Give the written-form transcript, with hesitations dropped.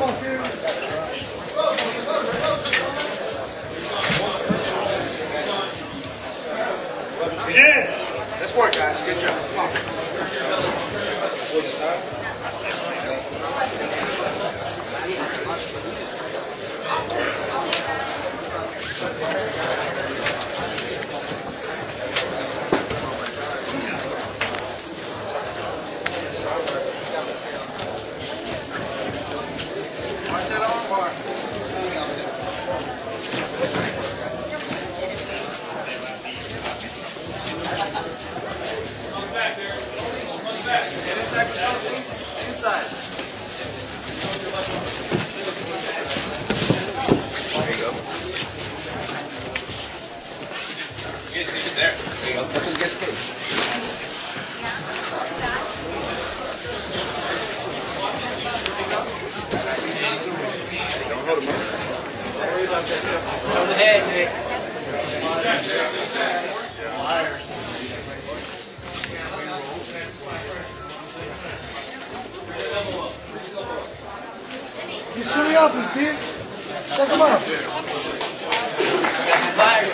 Come on, Steve. Yeah. Let's work, guys. Good job. Come on. Watch that arm bar. Get inside the show, please. Inside. There you go. There. Nothing gets cake. Don't hold him up. Show the head, Nick. Just shimmy up, Steve. Check him out. Fire.